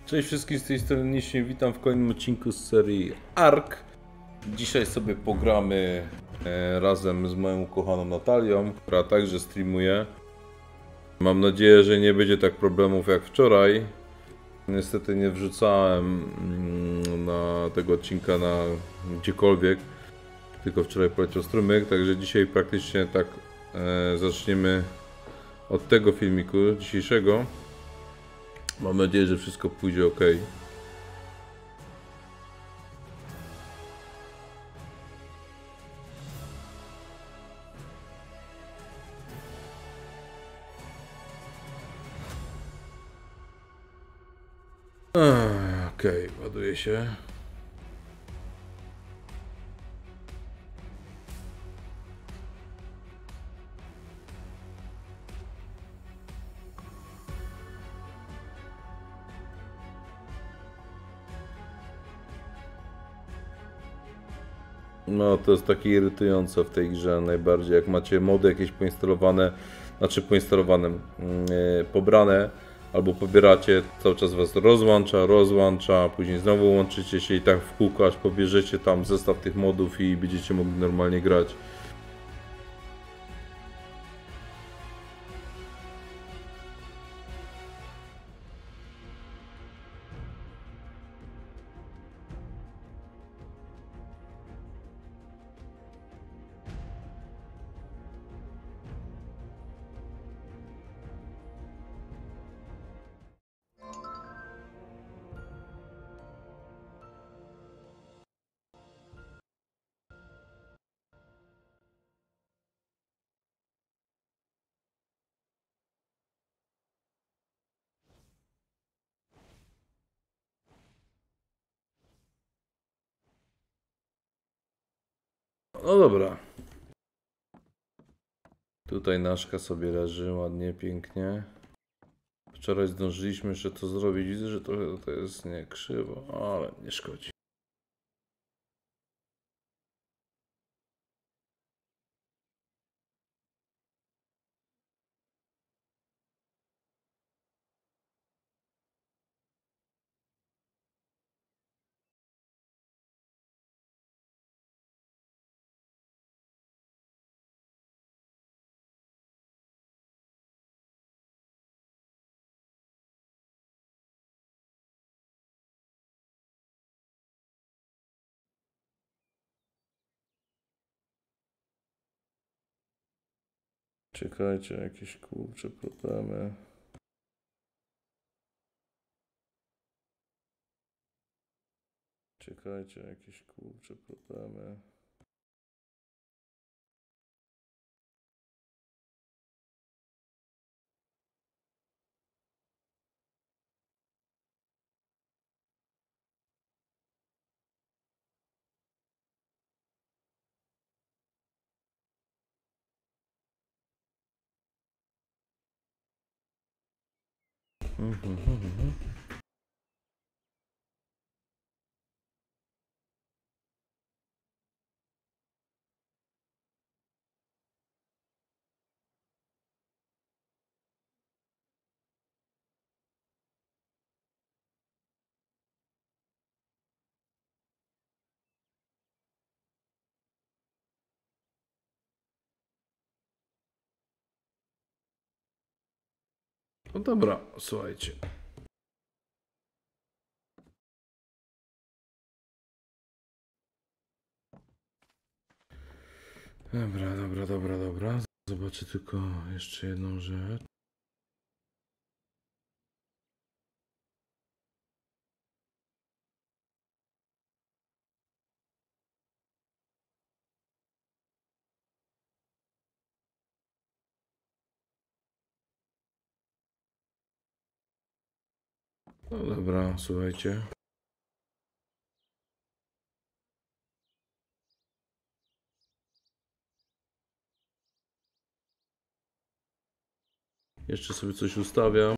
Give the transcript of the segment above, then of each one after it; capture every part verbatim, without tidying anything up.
Cześć wszystkim, z tej strony Nisznie, witam w kolejnym odcinku z serii Ark. Dzisiaj sobie pogramy e, razem z moją ukochaną Natalią, która także streamuje. Mam nadzieję, że nie będzie tak problemów jak wczoraj. Niestety nie wrzucałem mm, na tego odcinka na gdziekolwiek, tylko wczoraj poleciał strumyk, także dzisiaj praktycznie tak e, zaczniemy od tego filmiku dzisiejszego. Mam nadzieję, że wszystko pójdzie ok. Okej, okay, ładuje się. No to jest takie irytujące w tej grze najbardziej, jak macie mody jakieś poinstalowane, znaczy poinstalowane, yy, pobrane, albo pobieracie, cały czas was rozłącza, rozłącza, później znowu łączycie się i tak w kółko, aż pobierzecie tam zestaw tych modów i będziecie mogli normalnie grać. No dobra. Tutaj naszka sobie leży ładnie, pięknie. Wczoraj zdążyliśmy jeszcze to zrobić. Widzę, że trochę to jest nie krzywo, ale nie szkodzi. Czekajcie, jakieś kurcze problemy. Czekajcie, jakieś kurcze problemy. Mhm, mhm. No dobra, słuchajcie. Dobra, dobra, dobra, dobra. Zobaczę tylko jeszcze jedną rzecz. No dobra, słuchajcie. Jeszcze sobie coś ustawiam.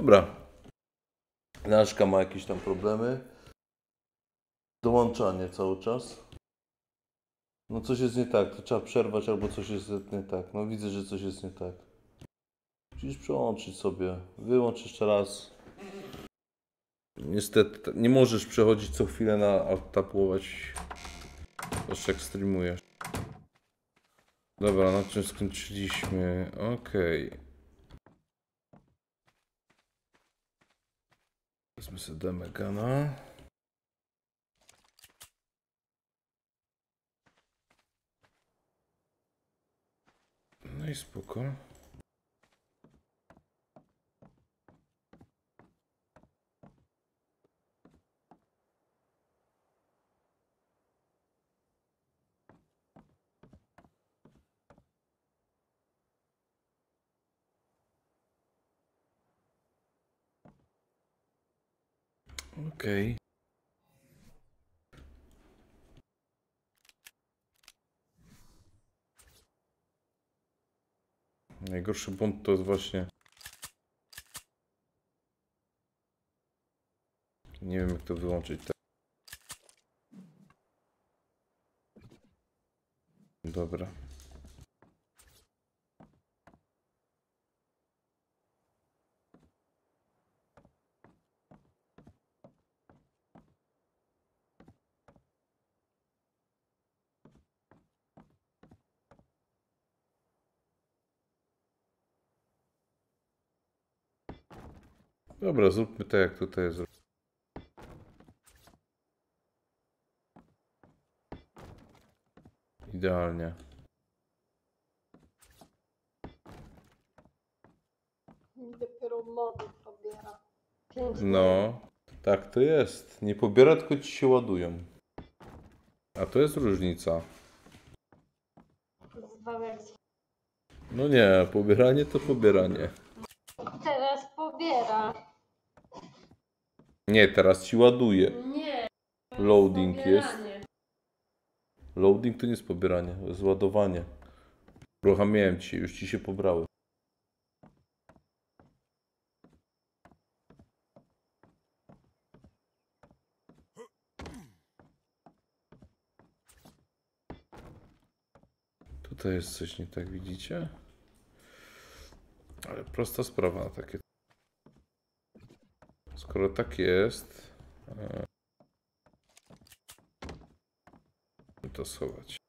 Dobra. Naszka ma jakieś tam problemy. Dołączanie cały czas. No coś jest nie tak, to trzeba przerwać albo coś jest nie tak. No widzę, że coś jest nie tak. Musisz przełączyć sobie. Wyłącz jeszcze raz. Niestety nie możesz przechodzić co chwilę na alt-tapować. Jeszcze jak streamujesz. Dobra, na czym skończyliśmy? Okej. Okay. Wezmę sobie Demegana. No i spoko. Okej. Okay. Najgorszy błąd to jest właśnie... Nie wiem jak to wyłączyć. Dobra. Dobra, zróbmy tak jak tutaj jest. Idealnie. Dopiero mody pobiera. No, tak to jest. Nie pobiera, tylko ci się ładują. A to jest różnica. Zwał jak No nie, pobieranie to pobieranie. teraz pobiera. Nie, teraz ci ładuje. Nie. Loading jest. Pobieranie. Loading to nie jest pobieranie, to jest ładowanie. Uruchamiałem ci, już ci się pobrały. Tutaj jest coś nie tak, widzicie? Ale prosta sprawa na takie. Skoro tak jest, to schować.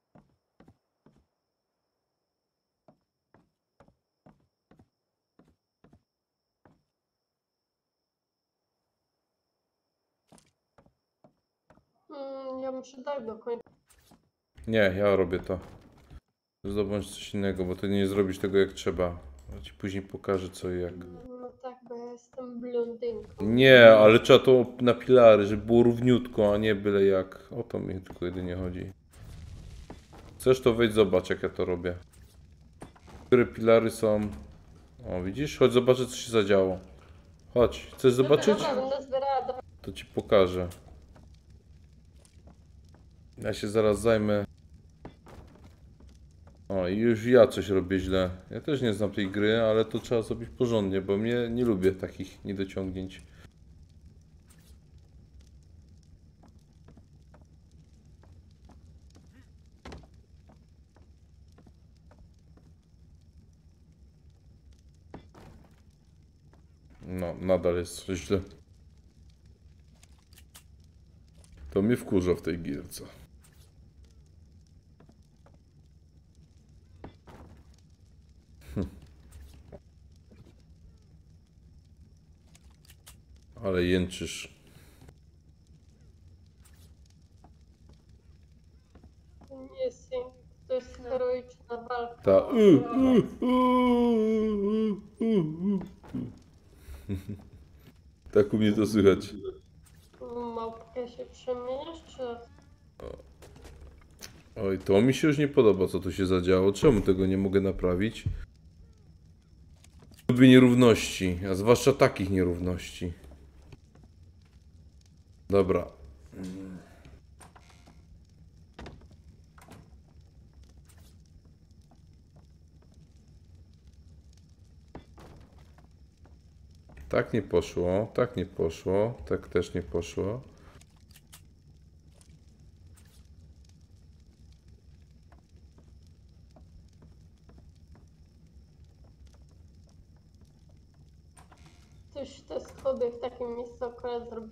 Mm, ja muszę dać do końca. Nie, ja robię to. Zdobądź coś innego, bo ty nie zrobisz tego jak trzeba. Ja ci później pokażę co i jak. No tak, bo ja jestem blondynką. Nie, ale trzeba to na pilary, żeby było równiutko, a nie byle jak. O to mi tylko jedynie chodzi. Chcesz to wejdź zobacz jak ja to robię. Które pilary są... O widzisz? Chodź zobaczyć co się zadziało. Chodź, chcesz zobaczyć? Dobra, będę zbierała do... To ci pokażę. Ja się zaraz zajmę. O i już ja coś robię źle. Ja też nie znam tej gry, ale to trzeba zrobić porządnie, bo mnie nie lubię takich niedociągnięć. No, nadal jest coś źle. To mnie wkurza w tej gierce. Hm. Ale jęczysz. To nie jest jęk, to jest heroiczna walka. Ta. Uh, uh, uh, uh, uh. Tak u mnie to słychać. Małpkę się przemieniasz, czy... Oj, to mi się już nie podoba, co tu się zadziało. Czemu tego nie mogę naprawić? Lubię nierówności, a zwłaszcza takich nierówności. Dobra. Tak nie poszło, tak nie poszło, tak też nie poszło. Ktoś te schody w takim miejscu akurat zrobił.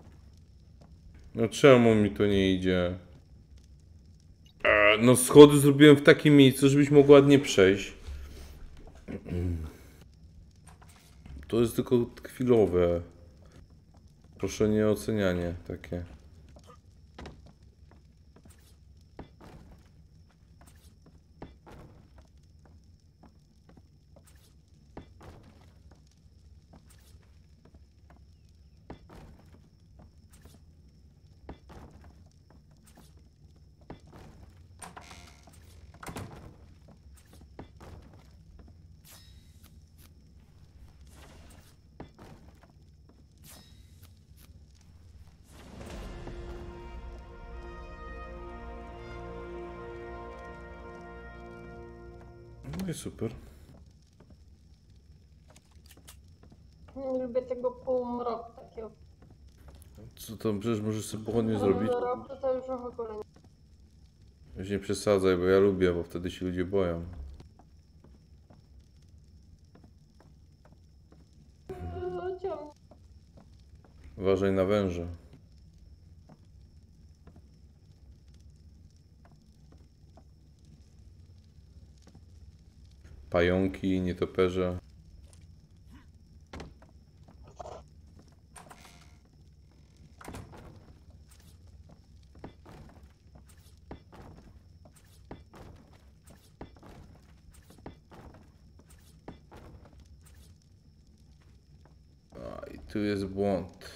No czemu mi to nie idzie? Eee, no schody zrobiłem w takim miejscu, żebyś mógł ładnie przejść. To jest tylko chwilowe. Proszę nie ocenianie takie. No i super. Nie lubię tego półmroku takiego. Co tam, przecież możesz sobie pochodnie zrobić? Półmroku to już w ogóle nie. Już nie przesadzaj, bo ja lubię, bo wtedy się ludzie boją. No, ciągle. Uważaj na węże. Pająki, nietoperze. A, i tu jest błąd.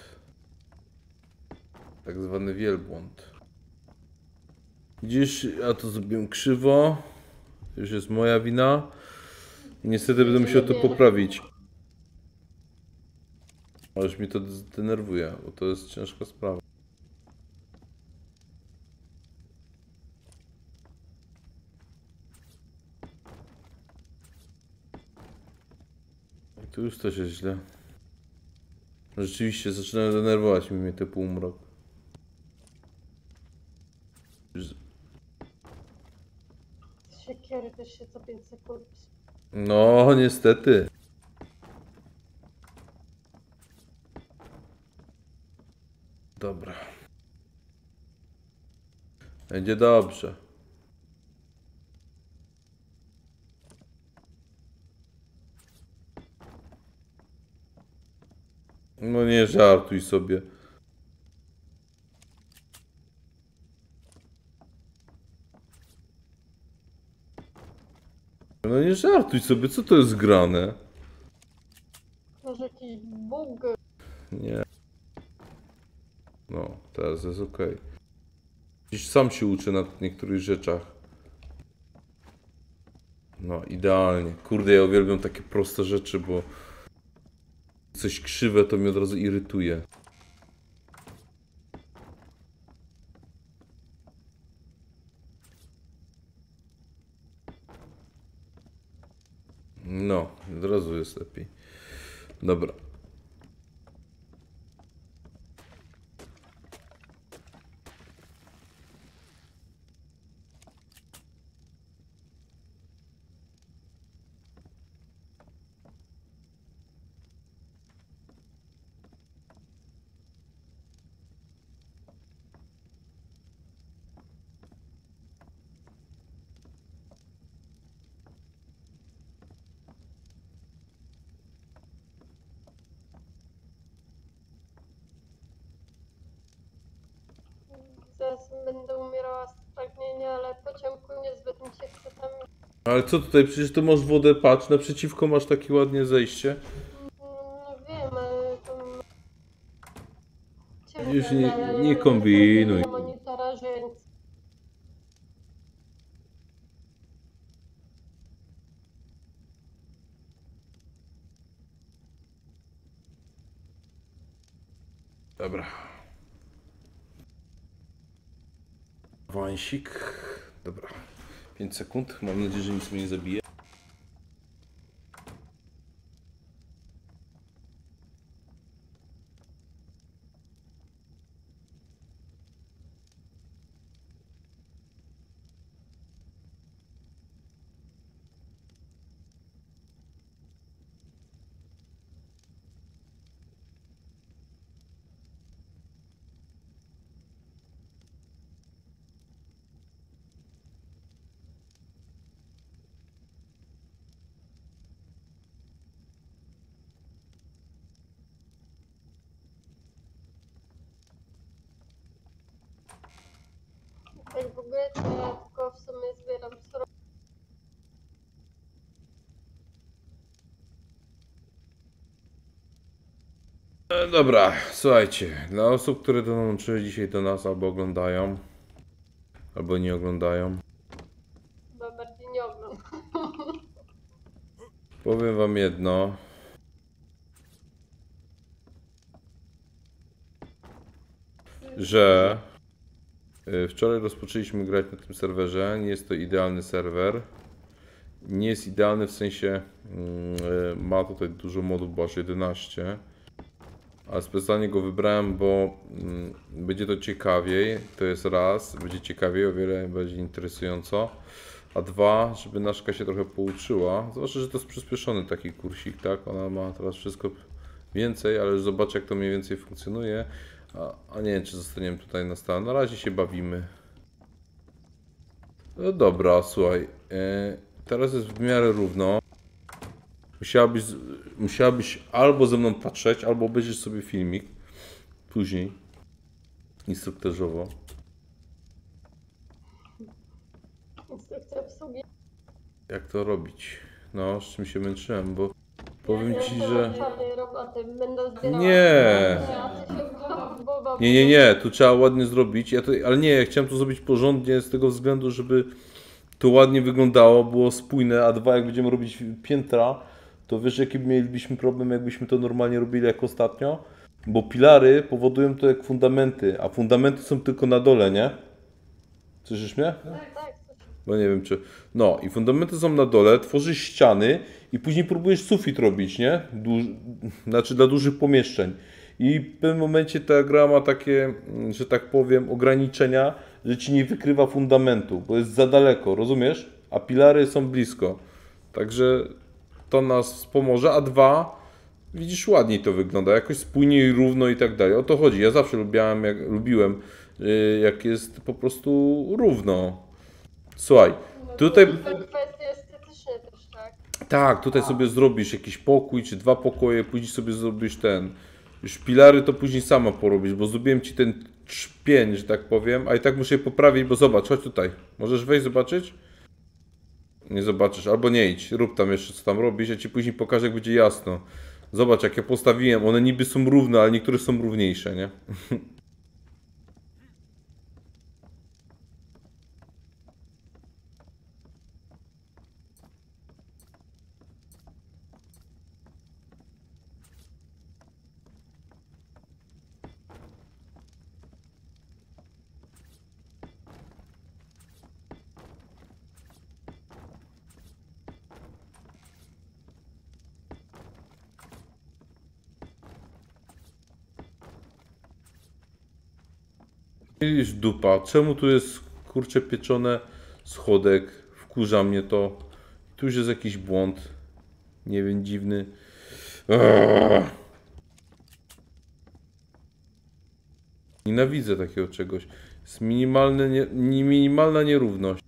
Tak zwany wielbłąd. Widzisz, ja to zrobiłem krzywo. Już jest moja wina. I niestety będę musiał to poprawić. Ależ mi to denerwuje, bo to jest ciężka sprawa. I tu już coś jest źle. Rzeczywiście zaczynają denerwować mnie te półmrok. Z siekiery też się co pięć sekund. No, niestety. Dobra. Będzie dobrze. No nie żartuj sobie. No nie żartuj sobie, co to jest grane? Może jakiś bóg. Nie. No, teraz jest ok. Dziś sam się uczę na niektórych rzeczach. No, idealnie. Kurde, ja uwielbiam takie proste rzeczy, bo coś krzywe to mnie od razu irytuje. No, od razu jest lepiej. Dobra. Zaraz będę umierała z pragnienia, ale po ciemku niezbyt mi się chce tam. Ale co tutaj? Przecież tu masz wodę, patrz, naprzeciwko masz takie ładnie zejście. No wiem, ale tam. Ciemno, Już nie- ale nie kombinuj. Na monitorze, więc. Dobra. Wąsik. Dobra. pięć sekund. Mam nadzieję, że nic mnie nie zabije. ogóle to ja tylko w sumie zbieram surowce. E, dobra, słuchajcie, dla osób, które dołączyły dzisiaj do nas albo oglądają, albo nie oglądają, Chyba bardziej nie oglądam. powiem wam jedno. Że y, wczoraj rozpoczęliśmy grać na tym serwerze. Nie jest to idealny serwer. Nie jest idealny w sensie y, ma tutaj dużo modów, bo aż jedenaście. Ale specjalnie go wybrałem, bo y, będzie to ciekawiej. To jest raz, będzie ciekawiej, o wiele bardziej interesująco. A dwa, żeby Naszka się trochę pouczyła. Zwłaszcza, że to jest przyspieszony taki kursik, tak? Ona ma teraz wszystko więcej, ale już zobaczę, jak to mniej więcej funkcjonuje. A, a nie wiem, czy zostaniemy tutaj na stałe. Na razie się bawimy. No dobra, słuchaj. E, teraz jest w miarę równo. Musiałabyś, musiałabyś albo ze mną patrzeć, albo obejrzeć sobie filmik. Później. Instruktażowo. Instrukcja obsługi. Jak to robić? No, z czym się męczyłem, bo powiem Ja ci, to że... czarnej roboty będę zbierała. Nie. A ty się bo- Nie, nie, nie, tu trzeba ładnie zrobić, ja to, ale nie, ja chciałem to zrobić porządnie z tego względu, żeby to ładnie wyglądało, było spójne, a dwa, jak będziemy robić piętra, to wiesz, jaki mielibyśmy problem, jakbyśmy to normalnie robili jak ostatnio? Bo pilary powodują to jak fundamenty, a fundamenty są tylko na dole, nie? Słyszysz mnie? Tak, tak. Bo nie wiem czy... No i fundamenty są na dole, tworzysz ściany i później próbujesz sufit robić, nie? Duż... Znaczy dla dużych pomieszczeń. I w pewnym momencie ta gra ma takie, że tak powiem, ograniczenia, że ci nie wykrywa fundamentu, bo jest za daleko, rozumiesz? A pilary są blisko. Także to nas wspomoże. A dwa, widzisz, ładniej to wygląda, jakoś spójniej, równo i tak dalej. O to chodzi. Ja zawsze lubiałem, jak, lubiłem, jak jest po prostu równo. Słuchaj, tutaj... To kwestie estetyczne też, tak? Tak, tutaj sobie zrobisz jakiś pokój, czy dwa pokoje, później sobie zrobisz ten... Już pilary to później sama porobisz, bo zrobiłem ci ten trzpień, że tak powiem, a i tak muszę je poprawić, bo zobacz, chodź tutaj. Możesz wejść zobaczyć? Nie zobaczysz, albo nie idź, rób tam jeszcze co tam robisz, ja ci później pokażę, jak będzie jasno. Zobacz, jak ja postawiłem, one niby są równe, ale niektóre są równiejsze, nie? Widzisz, dupa, czemu tu jest kurcze pieczone schodek? Wkurza mnie to. Tu już jest jakiś błąd. Nie wiem, dziwny. Eee. Nienawidzę takiego czegoś. Jest minimalne, nie, minimalna nierówność.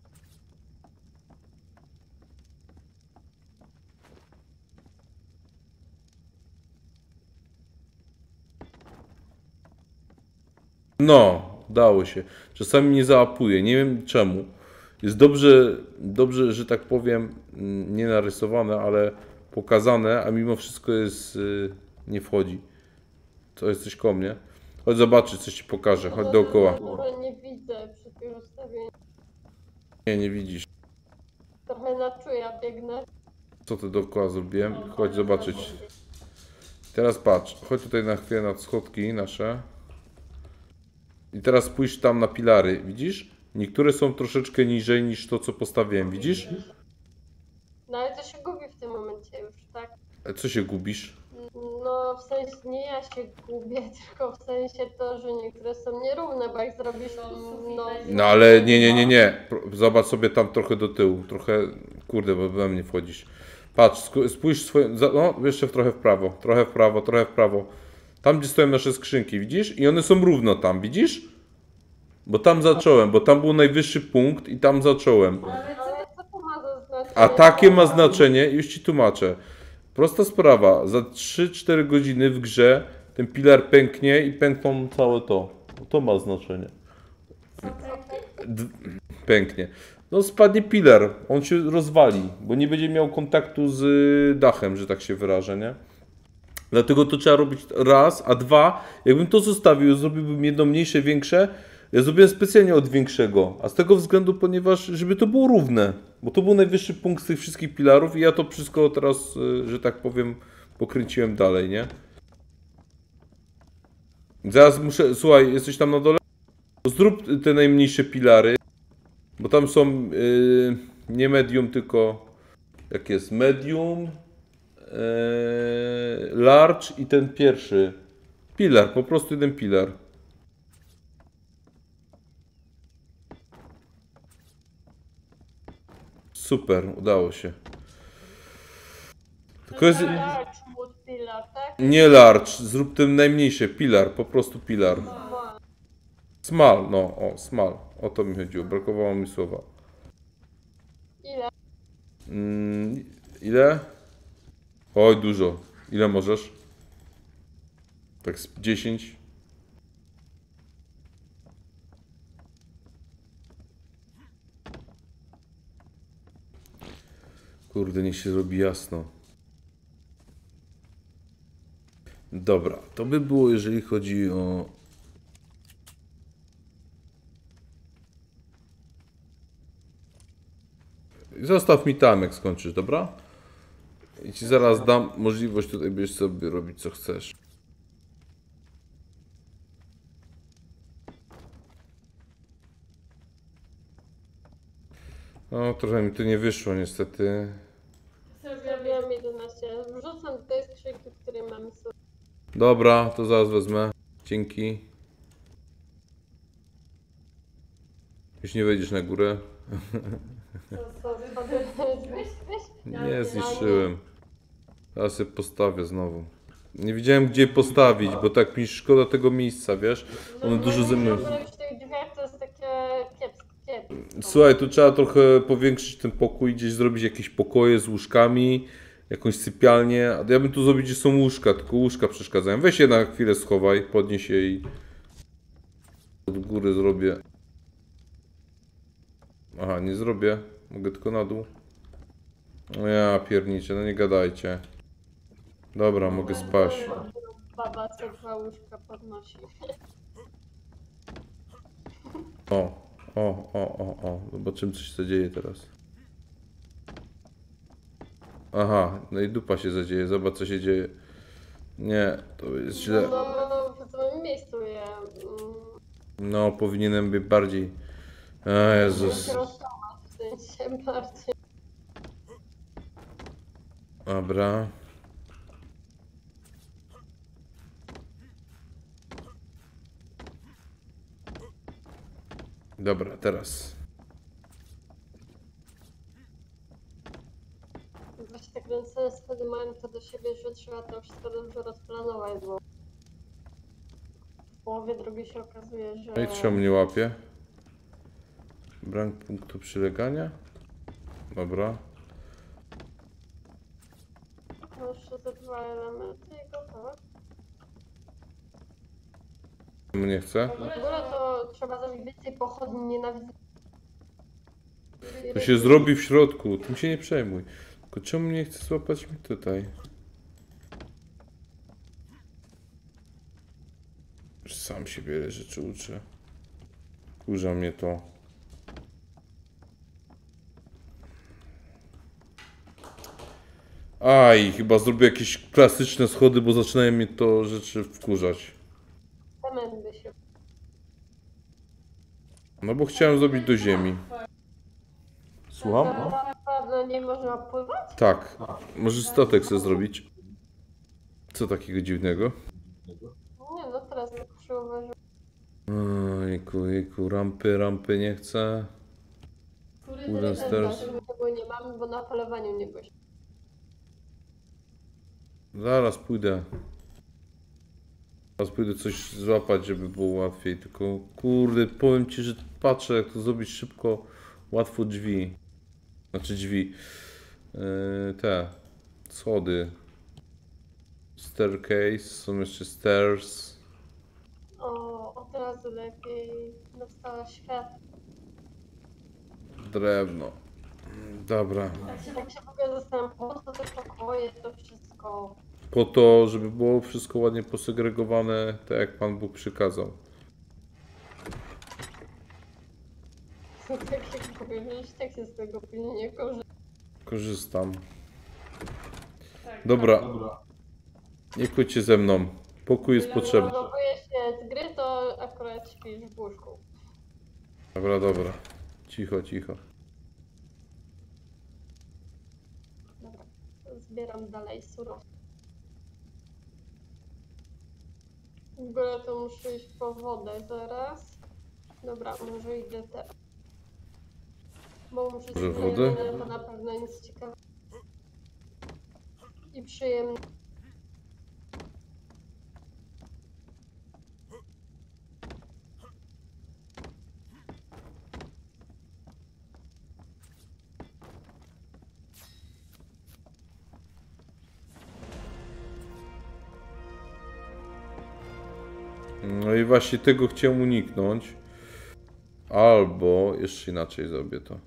No, dało się. Czasami nie załapuje, nie wiem czemu. Jest dobrze, dobrze, że tak powiem, nie narysowane, ale pokazane, a mimo wszystko jest, nie wchodzi. To jest coś koło mnie. Chodź zobaczyć, coś ci pokażę, chodź dookoła. Trochę nie widzę przy tych ustawieniach. Nie, nie widzisz. Trochę na czuja biegnę. Co ty dookoła zrobiłem? Chodź zobaczyć. Teraz patrz, chodź tutaj na chwilę na schodki nasze. I teraz spójrz tam na pilary, widzisz? Niektóre są troszeczkę niżej niż to, co postawiłem, widzisz? No ale to się gubi w tym momencie już, tak? A co się gubisz? No w sensie nie ja się gubię, tylko w sensie to, że niektóre są nierówne, bo jak zrobisz no... No ale nie, nie, nie, nie. Zobacz sobie tam trochę do tyłu. Trochę, kurde, bo we mnie wchodzisz. Patrz, spójrz swoje, no jeszcze trochę w prawo, trochę w prawo, trochę w prawo. Tam, gdzie stoją nasze skrzynki, widzisz? I one są równo tam, widzisz? Bo tam zacząłem, bo tam był najwyższy punkt i tam zacząłem. Ale co to ma za znaczenie? A takie ma znaczenie, już ci tłumaczę. Prosta sprawa, za trzy cztery godziny w grze ten pilar pęknie i pękną całe to. To ma znaczenie. D Pięknie. No spadnie pilar, on się rozwali, bo nie będzie miał kontaktu z dachem, że tak się wyrażę, nie? Dlatego to trzeba robić raz, a dwa, jakbym to zostawił, zrobiłbym jedno mniejsze, większe, ja zrobiłem specjalnie od większego, a z tego względu, ponieważ, żeby to było równe, bo to był najwyższy punkt z tych wszystkich pilarów i ja to wszystko teraz, że tak powiem, pokręciłem dalej, nie? Zaraz muszę, słuchaj, jesteś tam na dole? Zrób te najmniejsze pilary, bo tam są yy, nie medium, tylko jak jest medium, Eee, large i ten pierwszy pilar, po prostu jeden pilar. Super, udało się. Tylko jest... Large wood pillar, tak? Nie large, zrób ten najmniejszy pilar, po prostu pilar. Small, no, o, small. O to mi chodziło, brakowało mi słowa. Ile? Mm, ile? Oj, dużo. Ile możesz? Tak z dziesięć? Kurde, niech się zrobi jasno. Dobra, to by było, jeżeli chodzi o... Zostaw mi tam, jak skończysz, dobra? I ci zaraz dam możliwość, tutaj będziesz sobie robić, co chcesz. No, trochę mi to nie wyszło, niestety. Zrobiłam jedenaście. Wrzucam do tej skrzynki, w której mamy sobie. Dobra, to zaraz wezmę. Dzięki. Już nie wejdziesz na górę. Co, zniszczyłeś? Nie zniszczyłem. Teraz sobie postawię znowu. Nie wiedziałem, gdzie postawić, bo tak mi szkoda tego miejsca, wiesz? Ono dużo ze mną. W tych drzwiach to jest takie kiepskie. kiepskie. Słuchaj, tu trzeba trochę powiększyć ten pokój, gdzieś zrobić jakieś pokoje z łóżkami, jakąś sypialnię. Ja bym tu zrobić, gdzie są łóżka, tylko łóżka przeszkadzają. Weź je na chwilę schowaj, podnieś je i od góry zrobię. Aha, nie zrobię. Mogę tylko na dół. No ja pierniczę, no nie gadajcie. Dobra, mogę spać. Baba co dwa łóżka podnosi. O, o, o, o, o. Zobaczymy, co się dzieje teraz. Aha, no i dupa się zadzieje. Zobacz, co się dzieje. Nie, to jest źle. No, w złym miejscu je. No, powinienem być bardziej... A, Jezus. W sensie bardziej. Dobra. Dobra, teraz. Właśnie tak ręce wtedy mają to do siebie, że trzeba to wszystko dobrze rozplanować, bo w połowie drogi się okazuje, że... No i czemu mnie łapie? Brak punktu przylegania? Dobra. No jeszcze te dwa elementy i gotowe. Czemu nie chce? W ogóle to trzeba zrobić więcej pochodni, nienawidzę. To się zrobi w środku, tym się nie przejmuj. Tylko czemu nie chce złapać mi tutaj? Sam się wiele rzeczy uczę. Kurza mnie to. Aj, chyba zrobię jakieś klasyczne schody, bo zaczynają mnie to rzeczy wkurzać. Cement by się... No bo chciałem zrobić do ziemi. Słucham? Na pewno nie można pływać? Tak. Może statek chcę zrobić. Co takiego dziwnego? Nie, no teraz tak przyuważyłem. Ojku, jejku, rampy, rampy nie chcę. Wooden stairs. My tego nie mamy, bo na polowaniu nie byliśmy. Zaraz pójdę. Zaraz pójdę coś złapać, żeby było łatwiej. Tylko kurde, powiem ci, że patrzę, jak to zrobić szybko, łatwo drzwi. Znaczy drzwi. Yy, te. Schody. Staircase, są jeszcze stairs. O, od razu lepiej dostała świat. Drewno. Dobra. Tak się w ogóle zastanawiam, po co te pokoje, to wszystko. Po to, żeby było wszystko ładnie posegregowane, tak jak Pan Bóg przykazał. Tak jak powiedzieć, tak się z tego pilnie korzysta. Korzystam. Tak, Dobra. Nie kłóćcie ze mną. Pokój jest potrzebny. Zachowuje się z gry, to akurat śpisz w łóżku. Dobra, dobra. Cicho, cicho. Dobra, zbieram dalej surowce. W ogóle to muszę iść po wodę zaraz. Dobra, może idę teraz. Bo muszę Może sobie wodę? to na pewno nic ciekawego. I przyjemne. No i właśnie tego chciałem uniknąć. Albo jeszcze inaczej zrobię to.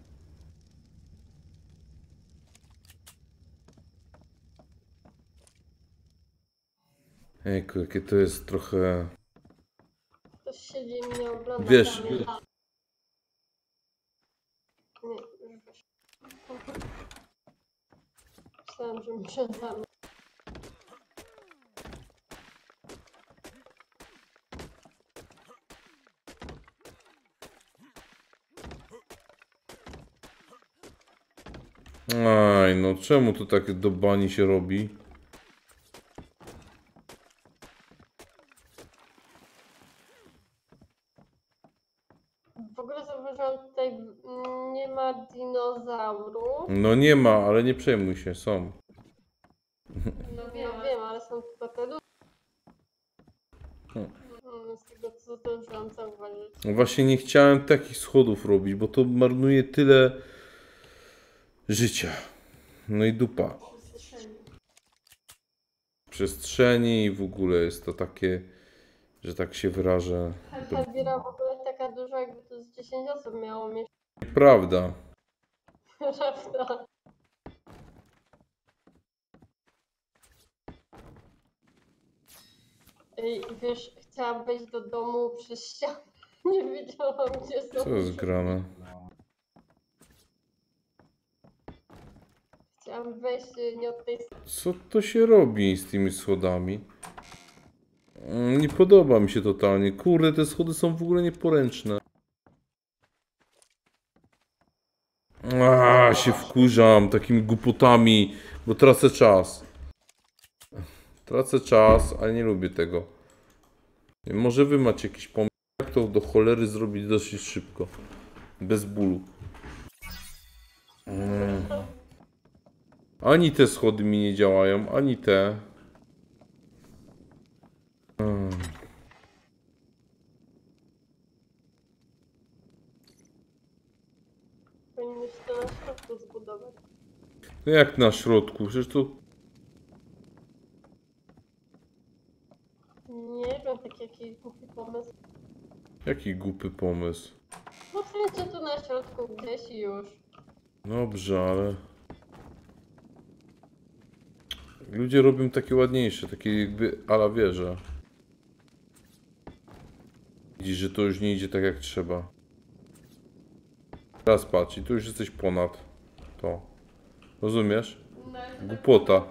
Ejku, jakie to jest trochę... Ktoś siedzi i mnie ogląda. Wiesz- tam, tam. Nie, już wiesz. Myślałam, że muszę tam. Aj, no czemu to tak do bani się robi? W ogóle zauważyłam tutaj, mm, nie ma dinozaurów. No nie ma, ale nie przejmuj się, są. No wiem, no wiem, ale są tylko te duże. Hmm. Mm, Z tego co zdążyłam zauważyć. No właśnie nie chciałem takich schodów robić, bo to marnuje tyle życia. No i dupa. Przestrzeni i w ogóle jest to takie, że tak się wyrażę. Ta biura w ogóle taka duża, jakby to z dziesięć osób miało mieć. Prawda. Prawda? Ej, wiesz, chciałam wejść do domu przez ścianę. Nie wiedziałam, gdzie są. Co jest grane? Chciałam wejść y, nie od tej strony. Co to się robi z tymi schodami? Mm, Nie podoba mi się totalnie. Kurde, te schody są w ogóle nieporęczne. A, się wkurzam takimi głupotami, bo tracę czas. Tracę czas, ale nie lubię tego. Może wy macie jakiś pomysł, jak to do cholery zrobić dosyć szybko. Bez bólu. Mm. Ani te schody mi nie działają, ani te. Mm. Powinniśmy to na środku zbudować. No jak na środku? Przecież to... Nie wiem, taki jakiś głupi pomysł. Jaki głupy pomysł. No w sensie tu na środku gdzieś i już. Dobrze, ale... Ludzie robią takie ładniejsze, takie jakby ala wieże. Widzisz, że to już nie idzie tak jak trzeba. Teraz patrz, i tu już jesteś ponad to. Rozumiesz? Głupota.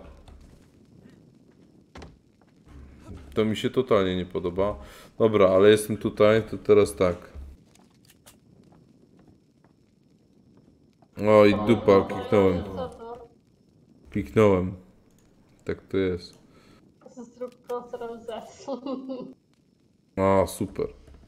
To mi się totalnie nie podoba. Dobra, ale jestem tutaj, to teraz tak. O i dupa, kliknąłem. Co to? Kliknąłem. Tak to jest. Zrób kontrol Z. A, super.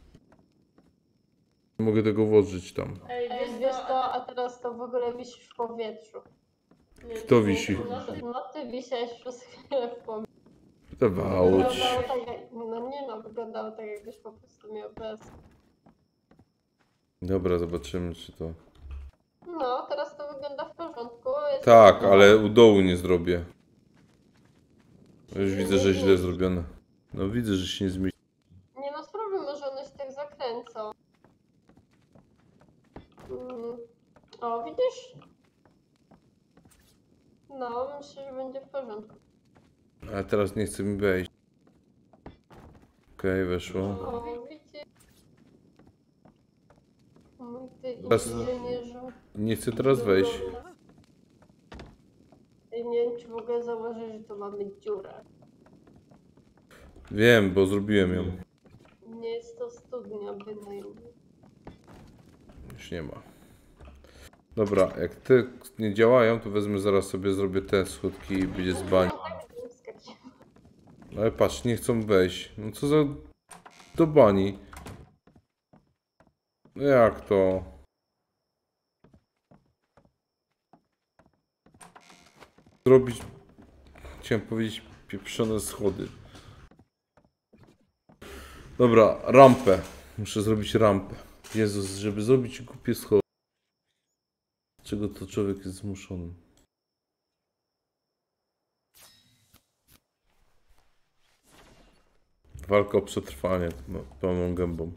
Nie mogę tego włożyć tam. Ej, wiesz to, a teraz to w ogóle wisisz w powietrzu. Kto wisi? No, ty- no ty wisiałeś przez chwilę w powietrzu. Wydawało ci się. Wyglądało tak jak, no nie no, wyglądało tak jakbyś po prostu miał bez. Dobra, zobaczymy czy to... No, teraz to wygląda w porządku. Jest Tak, ale u dołu nie zrobię. Już widzę, że źle zrobione. No widzę, że się nie zmieści. Nie no, spróbuj, może one się tak zakręcą. Mm. teraz nie chce mi wejść. Okej, okay, weszło. O, widzicie? Mój ty Teraz inżynierzu. nie chcę teraz wejść. Ej, nie wiem, czy w ogóle zauważyć, że to mamy dziurę. Wiem, bo zrobiłem ją. Nie jest to studnia bynajmniej. Już nie ma. Dobra, jak te nie działają, to wezmę zaraz sobie, zrobię te schodki i będzie z bani. Ale patrz, nie chcą wejść. No co za... do bani. No jak to? Zrobić... Chciałem powiedzieć pieprzone schody. Dobra, rampę. Muszę zrobić rampę. Jezus, żeby zrobić głupie schody. Czego to człowiek jest zmuszony? Walka o przetrwanie pełną gębą.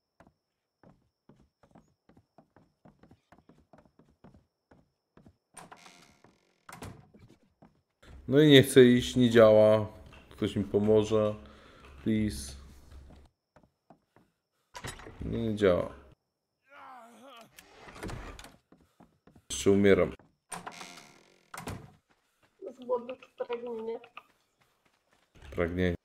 No i nie chcę iść, nie działa. Ktoś mi pomoże. Please. Nie, nie działa. Jeszcze umieram. Z głodu czy pragnienie? Pragnienie.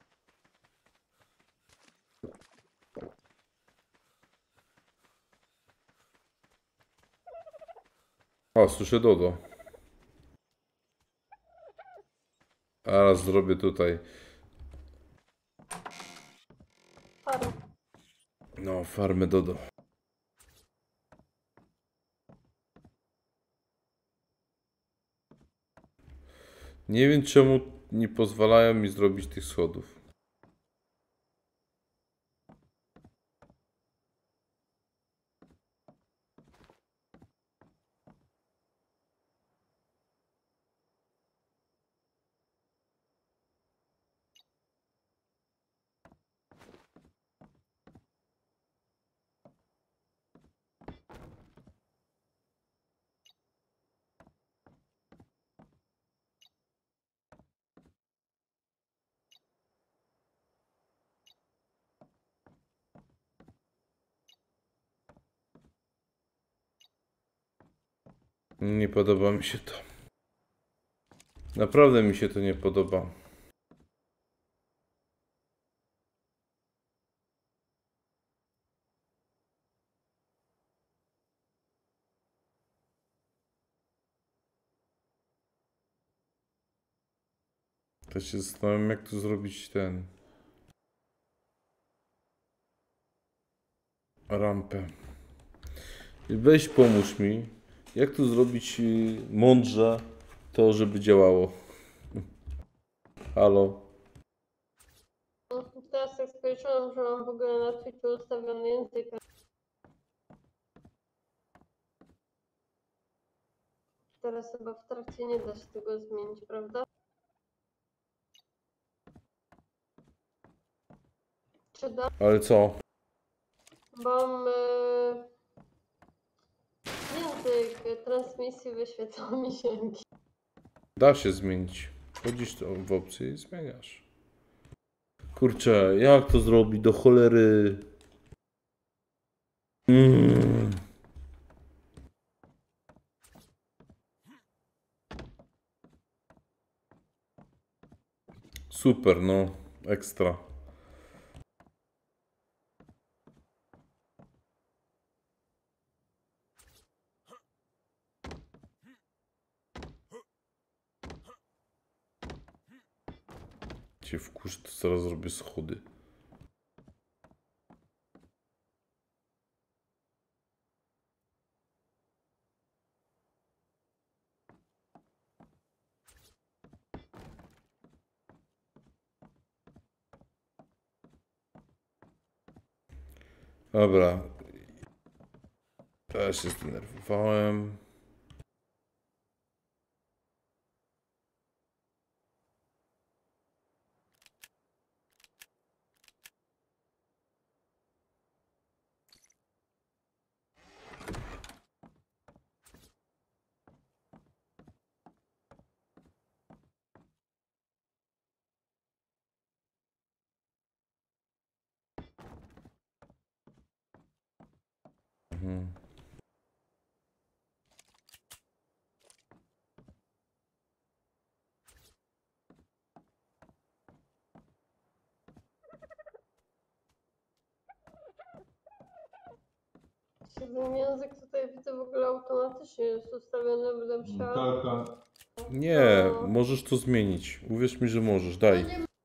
O, słyszę Dodo. A raz zrobię tutaj. Parę. No, farmę Dodo. Nie wiem czemu nie pozwalają mi zrobić tych schodów. Nie podoba mi się to. Naprawdę mi się to nie podoba. To się zastanawiam, jak tu zrobić ten... rampę. Weź pomóż mi. Jak tu zrobić mądrze to, żeby działało? Halo? No, teraz jak spojrzałam, że mam w ogóle na Twitchu ustawiony język. Teraz chyba w trakcie nie da się tego zmienić, prawda? Czy da? Ale co? Mam yy, język transmisji wyświetla mi się. Da się zmienić. Wchodzisz w opcję i zmieniasz. Kurczę, jak to zrobić do cholery? Mm. Super, no. Ekstra. Cię wkurz, to zaraz zrobię schody. Dobra. Teraz się zdenerwowałem. Ten język tutaj widzę w ogóle automatycznie jest ustawiony, będę musiała... Tak, tak. Nie, To- możesz to zmienić. Uwierz mi, że możesz. Daj.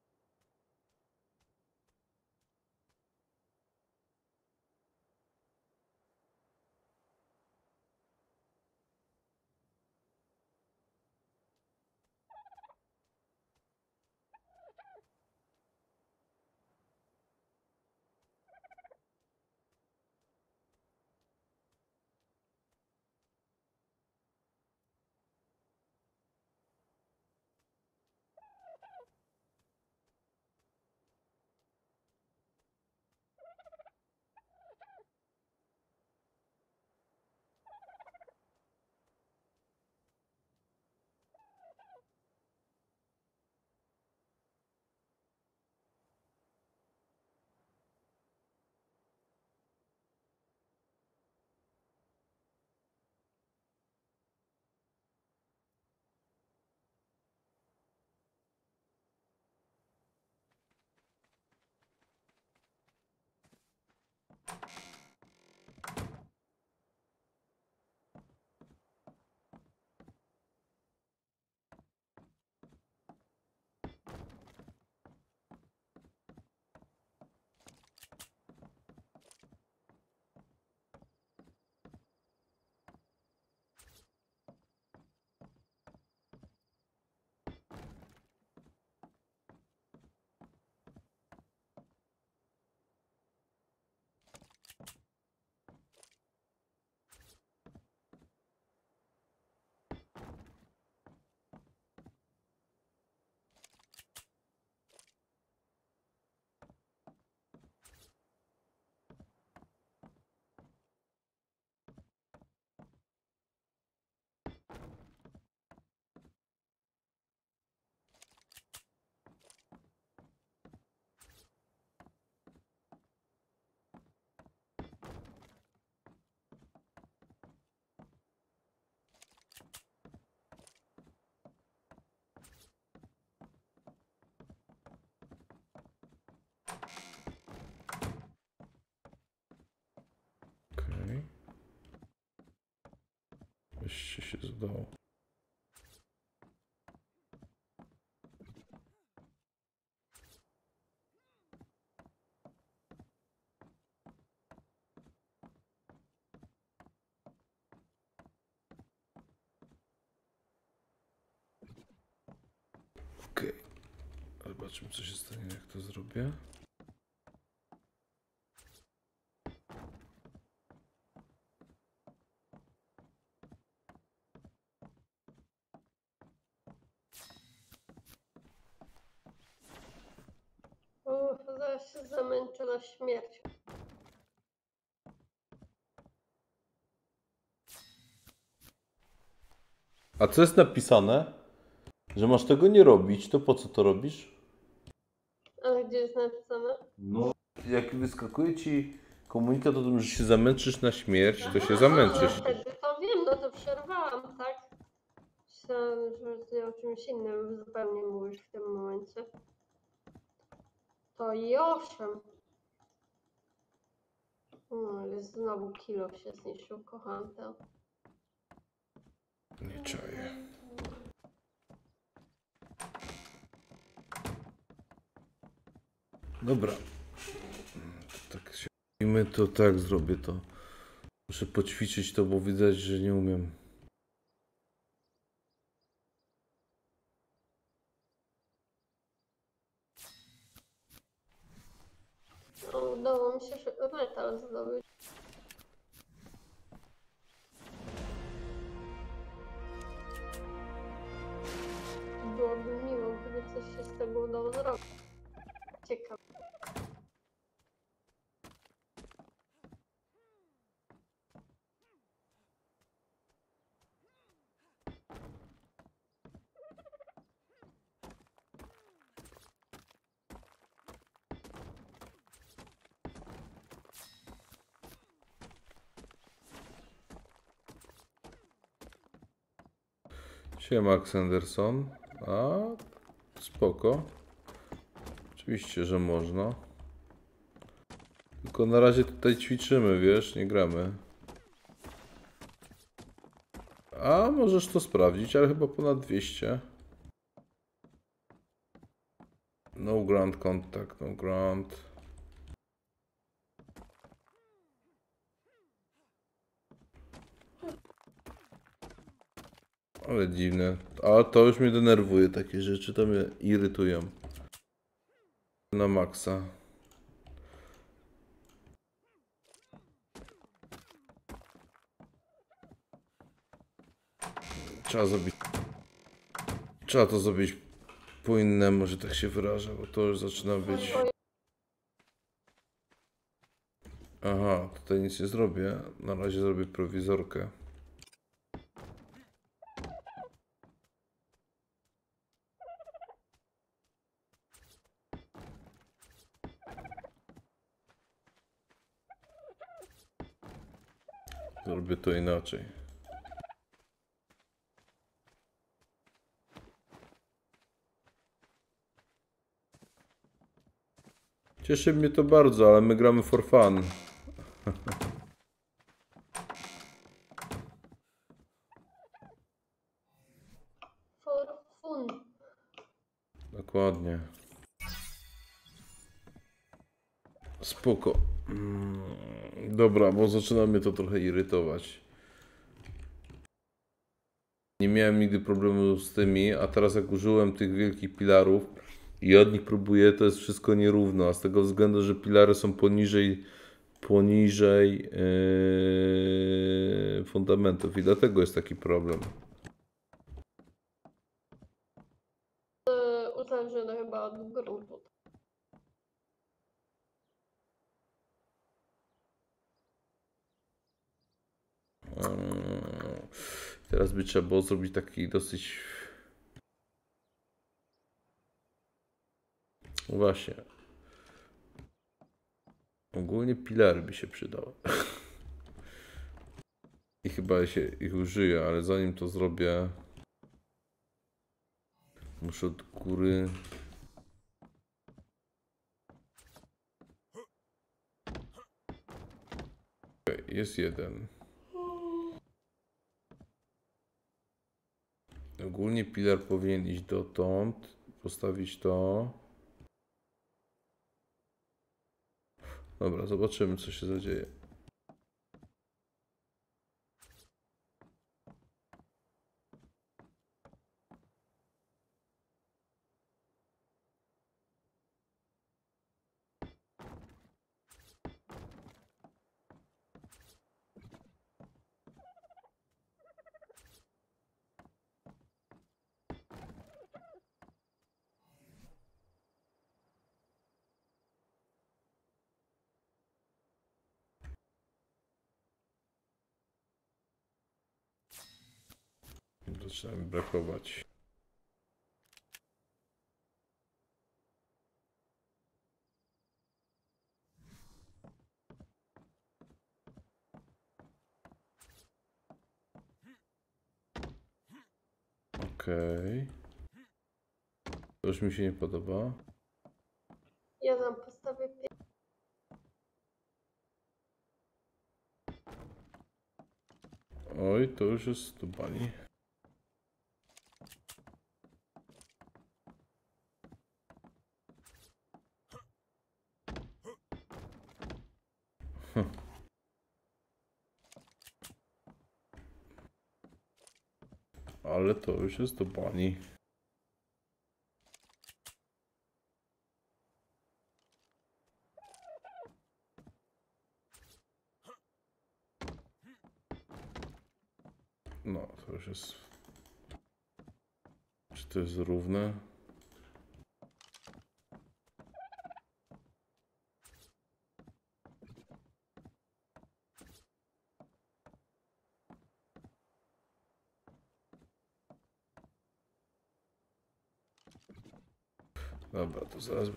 Okej. Jeszcze się zdało. Okej. Zobaczmy, co się stanie, jak to zrobię. Uff, zaraz się zamęczę na śmierć. A co jest napisane? Że masz tego nie robić, to po co to robisz? Ale gdzie jest napisane? No, Jak wyskakuje ci komunikat o tym, że się zamęczysz na śmierć, to się No zamęczysz. wtedy to wiem, no to przerwałam, tak? Myślałam, że ty o czymś innym zupełnie mówisz w tym momencie. To i owszem. No, ale znowu kilo się zniszczył, kocham to. Nie czaję. Dobra. To tak się robimy, to tak zrobię to. Muszę poćwiczyć to, bo widać, że nie umiem. No, udało mi się metal zdobyć. Byłoby miło, gdyby coś się z tego udało zrobić. Ciekawe. Siema, Max Anderson. A, spoko. Oczywiście, że można. Tylko na razie tutaj ćwiczymy, wiesz, nie gramy. A możesz to sprawdzić, ale chyba ponad dwieście. No ground contact, no ground. Ale dziwne. A to już mnie denerwuje, takie rzeczy to mnie irytują. Na maksa. Trzeba zrobić. Trzeba to zrobić po innemu, że tak się wyrażę, bo to już zaczyna być. Aha, tutaj nic nie zrobię. Na razie zrobię prowizorkę. Zrobię to inaczej. Cieszy mnie to bardzo, ale my gramy for fun. For fun. Dokładnie. Spoko. Mm, dobra, bo zaczyna mnie to trochę irytować. Nie miałem nigdy problemu z tymi, a teraz jak użyłem tych wielkich pilarów i od nich próbuję, to jest wszystko nierówno, a z tego względu, że pilary są poniżej poniżej yy, fundamentów i dlatego jest taki problem. Yy, uzależnione chyba od gruntu. Yy, teraz by trzeba było zrobić taki dosyć... Właśnie. Ogólnie pilary by się przydały. I chyba się ich użyję, ale zanim to zrobię, muszę od góry. Okay, jest jeden. Ogólnie pilar powinien iść dotąd, postawić to. Dobra, zobaczymy, co się zadzieje. Zaczyna mi brakować. Okej. Okay. To już mi się nie podoba. Ja tam postawię pie... Oj, to już jest tu bani. Hm. Ale to już jest do bani. No, to już jest... Czy to jest równe? Dobra, to zaraz...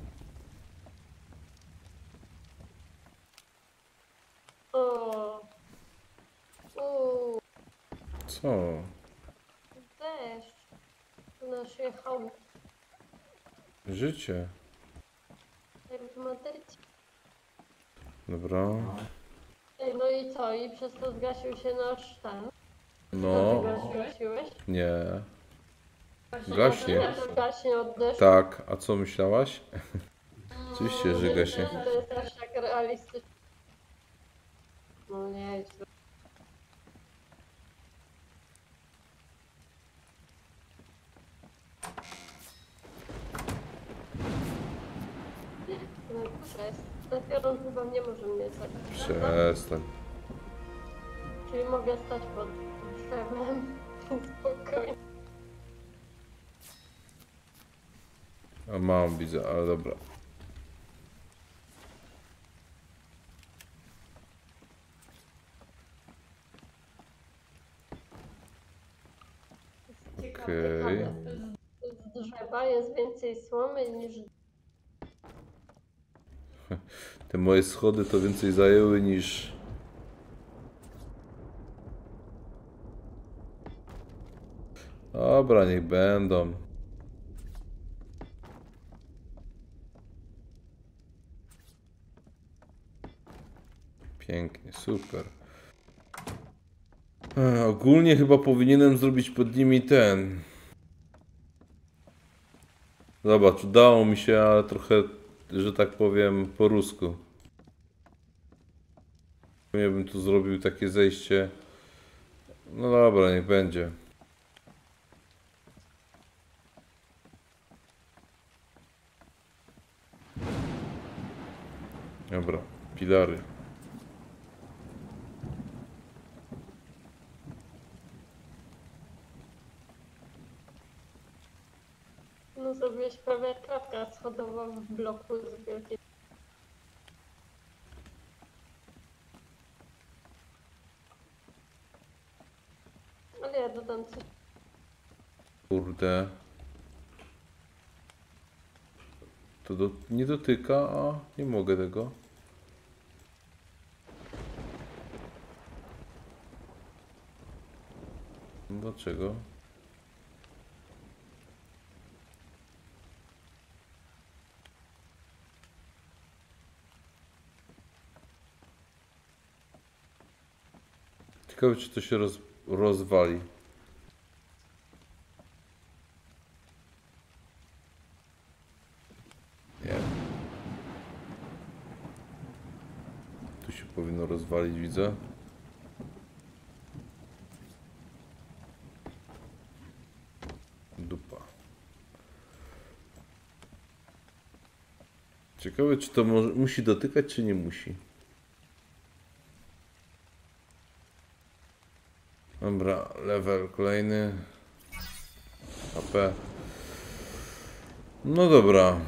O. Uuu, Co? deszcz. Nasz jechał Życie. jak w Madrycie. Dobra. Ej, no i co? I przez to zgasił się nasz ten. No, Gasiłeś? nie. Gaśnie. Ja to gaśnie od deszczu. Tak, a co myślałaś? Oczywiście, że Nie, gaśnie. To jest aż tak realistyczne. No nie, źle. No to jest. Ten piorun chyba nie może mnie zabić. Przestań. Czyli mogę stać pod drzewem. Spokojnie. A mam, widzę, ale dobra. Okej. Z drzewa jest więcej słomy niż... Te moje schody to więcej zajęły niż... Dobra, niech będą. Pięknie, super. E, ogólnie chyba powinienem zrobić pod nimi ten. Zobacz, udało mi się, ale trochę, że tak powiem, po rusku. Ja bym tu zrobił takie zejście. No dobra, niech będzie. Dobra, pilary. No zrobiłeś prawie klatkę schodową w bloku z wielkiej... Ale ja dodam coś. Kurde. To do, nie dotyka, a nie mogę tego. Dlaczego? Ciekawe, czy to się roz, rozwali. Nie. Tu się powinno rozwalić, widzę. Dupa. Ciekawe, czy to może, musi dotykać, czy nie musi. Dobra, level kolejny. H P. No dobra.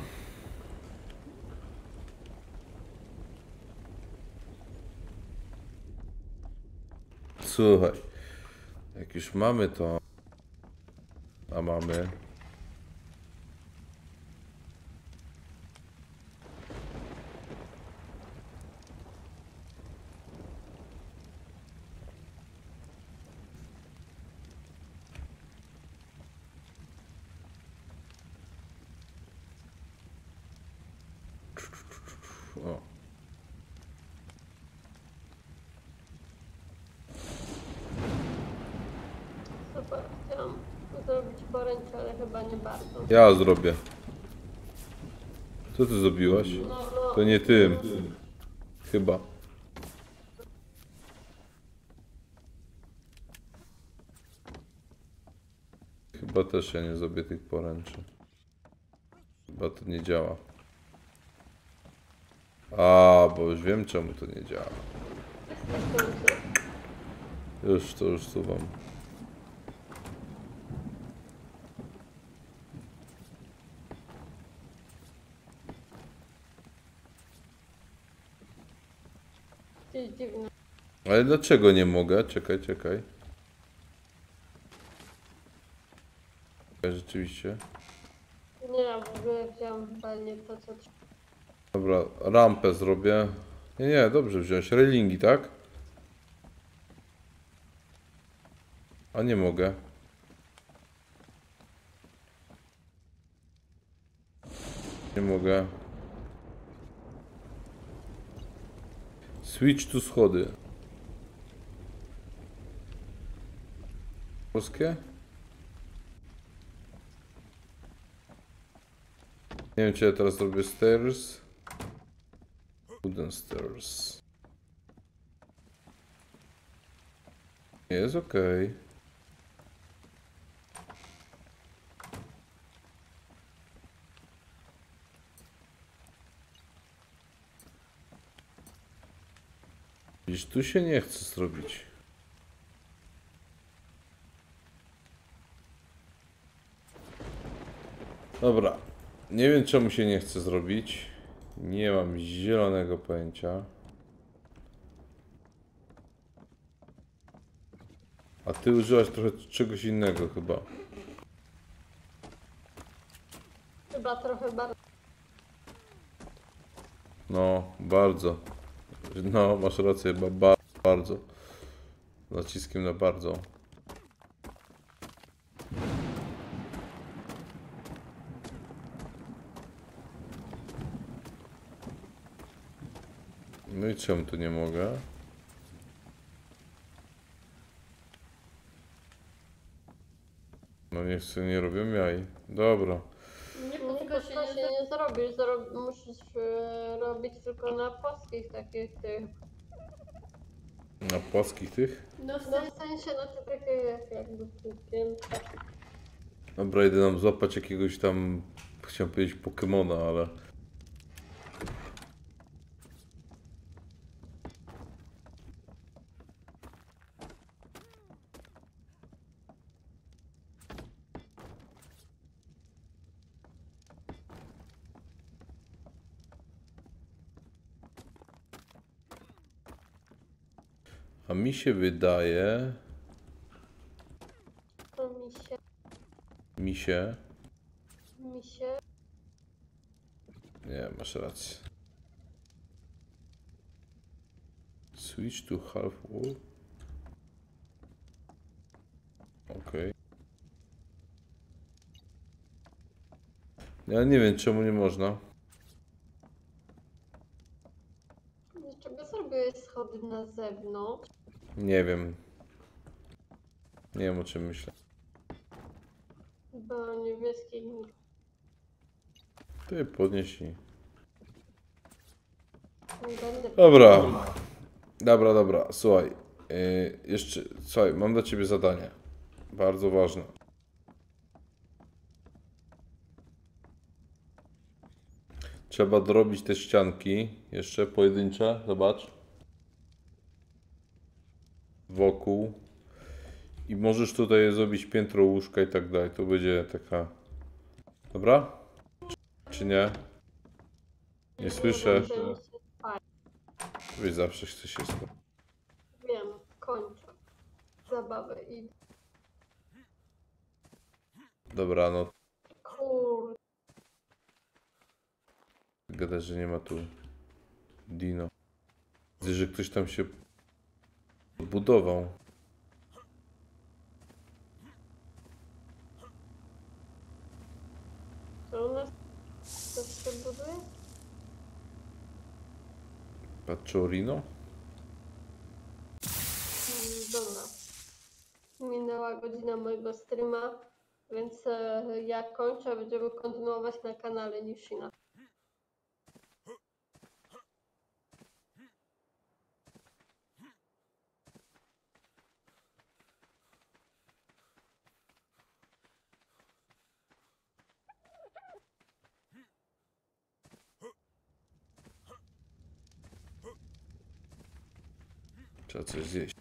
Słuchaj. Jak już mamy to... A mamy... O. Super, chciałam zrobić poręcz, ale chyba nie bardzo. Ja zrobię. Co ty zrobiłaś? No, no, To nie tym. Chyba. Chyba też ja nie zrobię tych poręczy. Chyba to nie działa. A, bo już wiem, czemu to nie działa. Już to już suwam. Gdzieś dziwne. Ale dlaczego nie mogę? Czekaj, czekaj. Rzeczywiście. Nie, ja w ogóle wziąłem chyba nie to, co trzeba. Dobra, rampę zrobię. Nie, nie, dobrze wziąć. Railingi, tak? A nie mogę. Nie mogę. Switch tu schody. Polskie? Nie wiem, czy ja teraz robię stairs. Wooden stairs. Jest ok. Widzisz, tu się nie chce zrobić. Dobra. Nie wiem, czemu się nie chce zrobić. Nie mam zielonego pojęcia. A ty używasz trochę czegoś innego chyba. Chyba trochę bardzo. No, bardzo. No, masz rację, ba ba bardzo. Z naciskiem na bardzo. No i czemu tu nie mogę? No niech sobie nie robią jaj. Dobra. Nie, po tylko się nie, nie zrobisz, Zro musisz e, robić tylko na płaskich takich tych. Na płaskich tych? No w sensie, w sensie no to takie jakby półpięte. Dobra, idę nam złapać jakiegoś tam, chciałem powiedzieć Pokemona, ale... A mi się wydaje... To mi się, Mi się... mi się. Nie, masz rację. Switch to half wall. Okej. Ja nie wiem, czemu nie można. Dlaczego zrobiłeś schody na zewnątrz? Nie wiem. Nie wiem, o czym myślę. Bo niebieski nikt. Ty podnieś i... Nie będę. Dobra. Dobra, dobra, słuchaj. Yy, jeszcze, słuchaj, mam dla ciebie zadanie. Bardzo ważne. Trzeba dorobić te ścianki. Jeszcze pojedyncze, zobacz. Wokół. I możesz tutaj zrobić piętro łóżka i tak dalej. To będzie taka... Dobra? Czy nie? Nie słyszę. Zawsze mi się spać. Wy zawsze chce się spać. Wiem, kończę zabawę i Dobra, no. kur... Gada, że nie ma tu Dino. Widzę, że ktoś tam się budował. To u nas coś się buduje? Paczorino? Mm, Dobra. Minęła godzina mojego streama, więc e, ja kończę, będziemy kontynuować na kanale Nishina. Trzeba coś zjeść.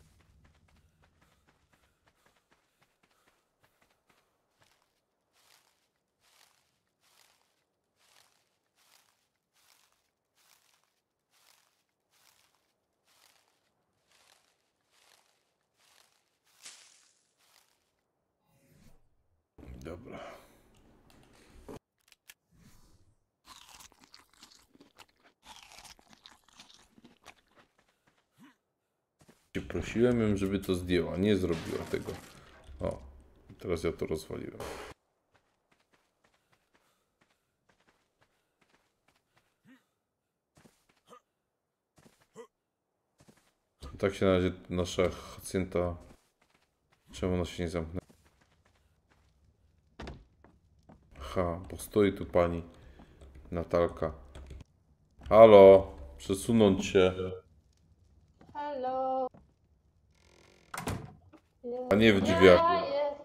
Dobra. Prosiłem ją, żeby to zdjęła. Nie zrobiła tego. O, teraz ja to rozwaliłem. Tak się na razie nasza hacjenta Czemu ona się nie zamknęła? Aha, bo stoi tu pani Natalka. Halo, przesunąć się. Hello. A nie w drzwiach. Ja jest.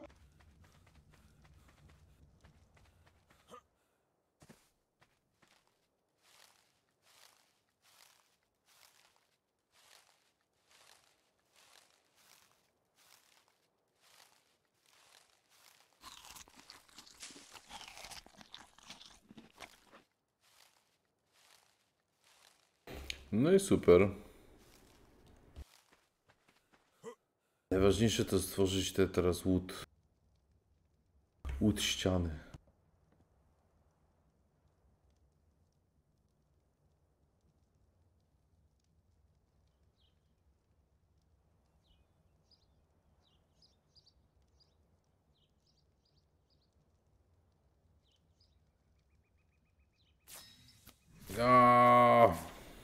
No i super. Najważniejsze to stworzyć te teraz łód. Łód ściany. Aaaa!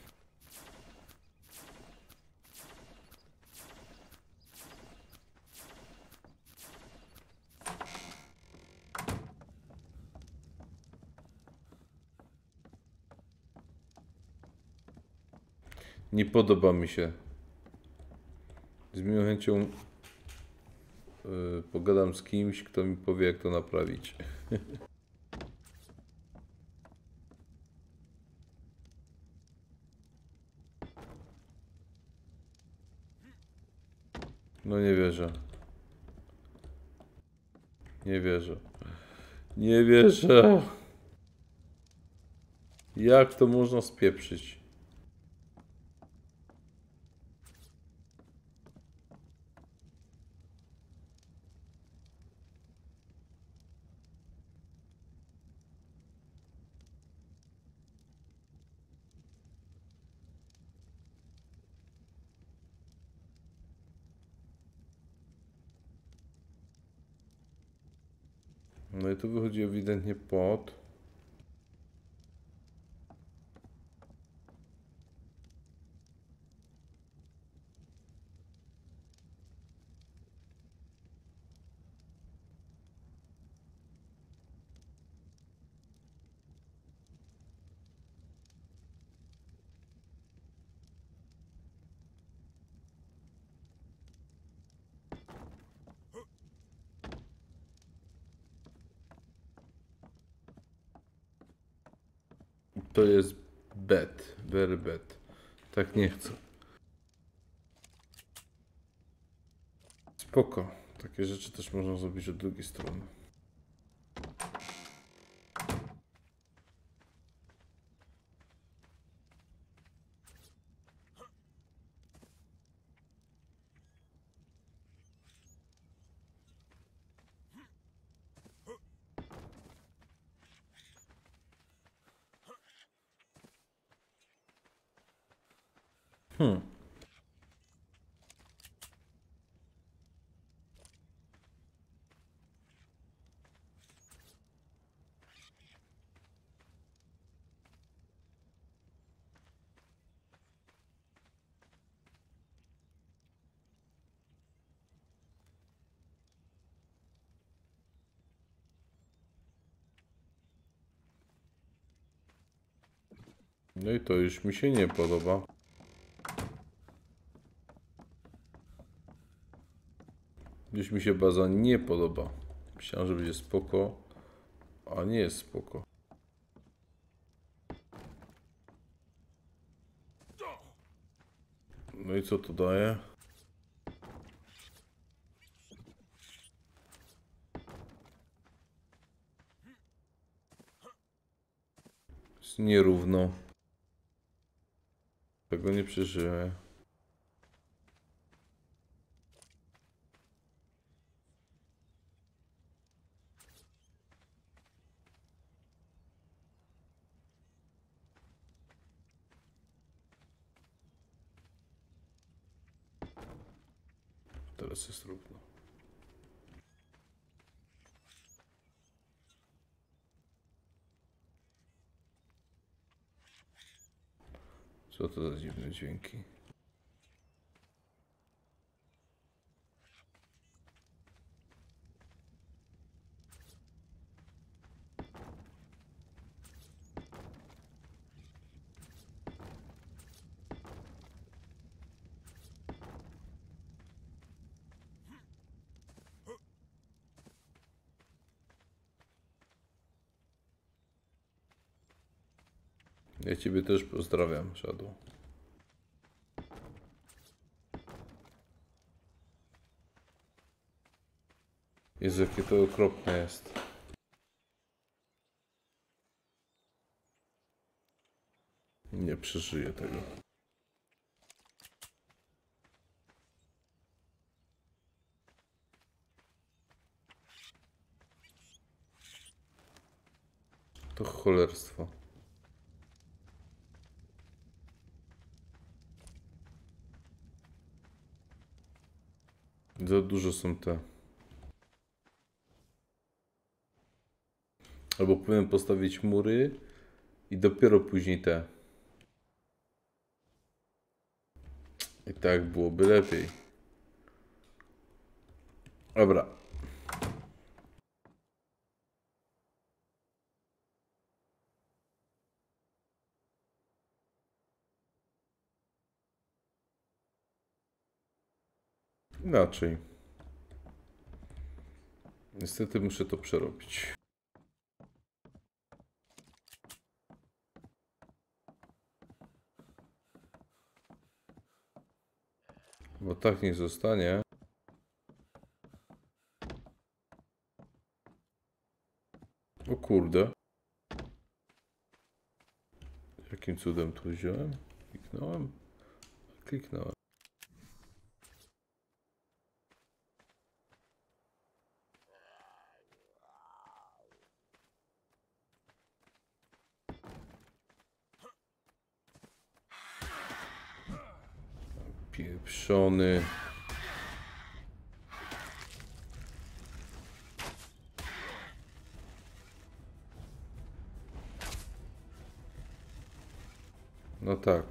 Nie podoba mi się. Z miłą chęcią yy, pogadam z kimś, kto mi powie, jak to naprawić. No nie wierzę. Nie wierzę. Nie wierzę. Jak to można spieprzyć? No i tu wychodzi ewidentnie pot. To jest bad, very bad. Tak nie chcę. Spoko. Takie rzeczy też można zrobić od drugiej strony. Hmm. No i to już mi się nie podoba. Już mi się baza nie podoba. Myślałem, że będzie spoko, a nie jest spoko. No i co to daje? Jest nierówno. Tego nie przeżyję. Teraz jest równo. Co to za dziwne dźwięki? Ja ciebie też pozdrawiam, Shadow. Jezu, jakie to okropne jest. Nie przeżyję tego. To cholerstwo. Za dużo są te. Albo powinien postawić mury i dopiero później te. I tak byłoby lepiej. Dobra. Inaczej. Niestety muszę to przerobić. Bo tak niech zostanie. O kurde. Jakim cudem tu wziąłem? Kliknąłem? Kliknąłem. Pieprzony. No tak.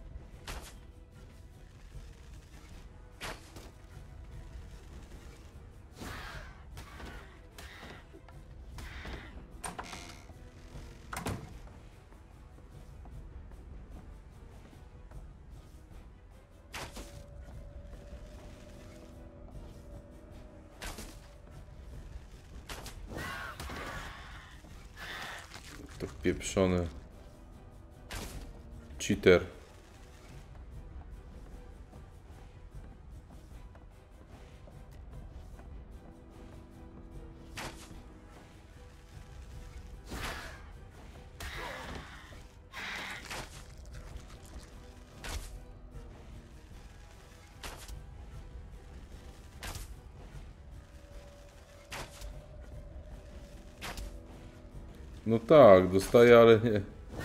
To pieprzony cheater. No tak, dostaję, ale nie.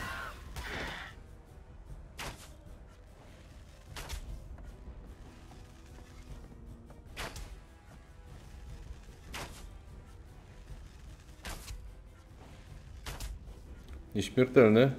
Nieśmiertelny?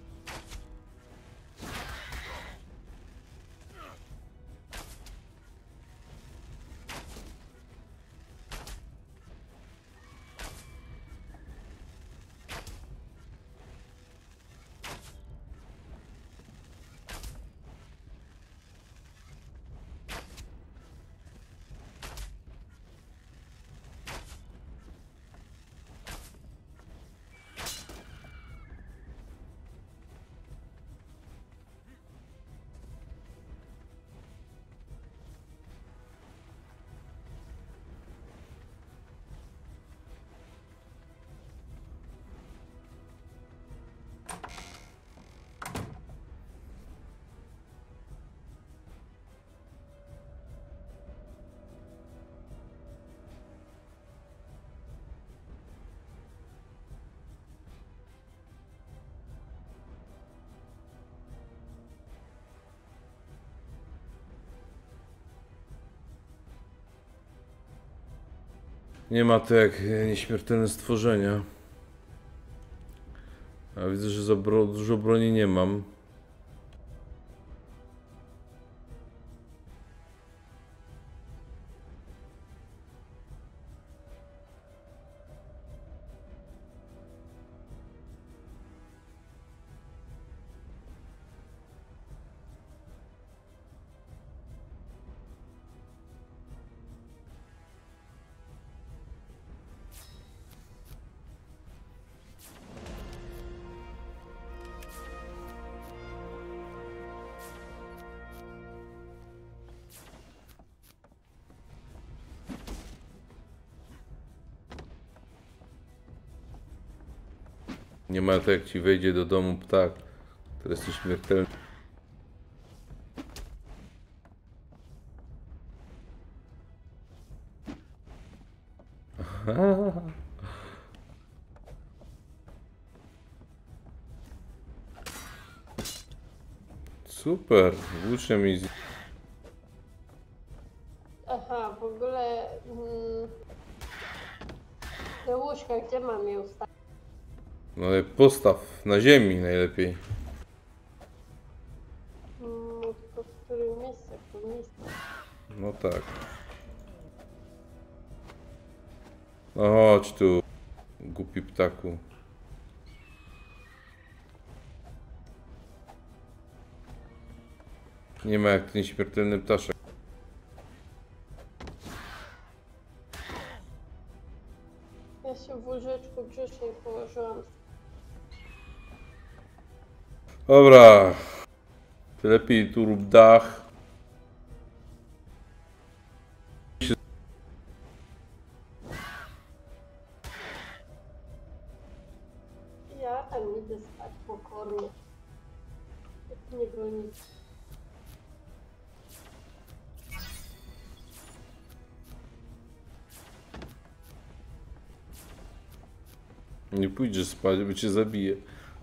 Nie ma to jak nieśmiertelne stworzenia. A widzę, że za bro dużo broni nie mam. Nie ma to jak ci wejdzie do domu ptak, który jest śmiertelny. Super, włócznie mi z... Aha, w ogóle... Mm, te łóżka, gdzie mam je ustawić? No ale postaw na ziemi najlepiej. No tylko w którym miejscu, w którym miejscu? No tak. No chodź tu, głupi ptaku. Nie ma jak ten śmiertelny ptaszek. Ja się w łóżeczku grzecznie położyłam. Dobra. Ty lepiej tu rób dach. Ja tam idę spać pokornie. Nie było nic. Nie pójdziesz spać, bo cię zabije.